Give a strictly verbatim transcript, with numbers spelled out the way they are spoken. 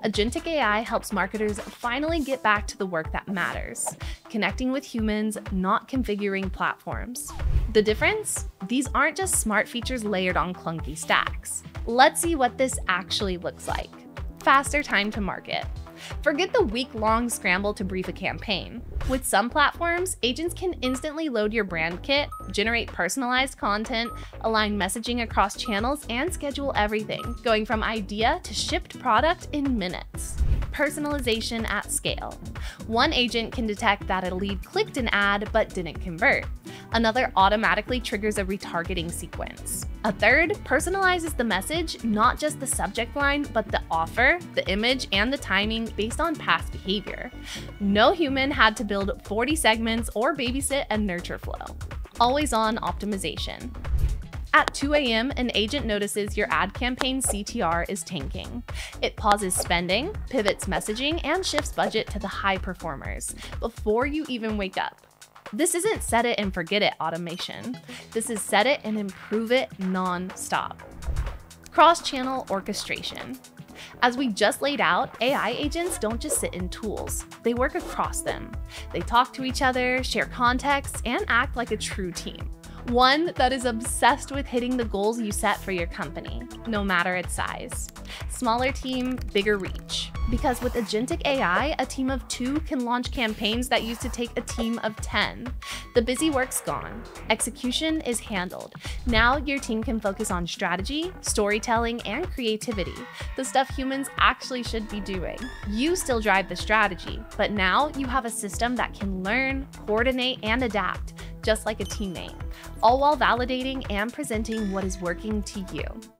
Agentic A I helps marketers finally get back to the work that matters, connecting with humans, not configuring platforms. The difference? These aren't just smart features layered on clunky stacks. Let's see what this actually looks like. Faster time to market. Forget the week-long scramble to brief a campaign. With some platforms, agents can instantly load your brand kit, generate personalized content, align messaging across channels, and schedule everything, going from idea to shipped product in minutes. Personalization at scale. One agent can detect that a lead clicked an ad but didn't convert. Another automatically triggers a retargeting sequence. A third personalizes the message, not just the subject line, but the offer, the image, and the timing based on past behavior. No human had to build forty segments or babysit a nurture flow. Always-on optimization. At two A M, an agent notices your ad campaign C T R is tanking. It pauses spending, pivots messaging, and shifts budget to the high performers before you even wake up. This isn't set it and forget it automation. This is set it and improve it non-stop. Cross-channel orchestration. As we just laid out, A I agents don't just sit in tools. They work across them. They talk to each other, share context, and act like a true team. One that is obsessed with hitting the goals you set for your company, no matter its size. Smaller team, bigger reach. Because with Agentic A I, a team of two can launch campaigns that used to take a team of ten. The busy work's gone. Execution is handled. Now your team can focus on strategy, storytelling, and creativity, the stuff humans actually should be doing. You still drive the strategy, but now you have a system that can learn, coordinate, and adapt, just like a teammate, all while validating and presenting what is working to you.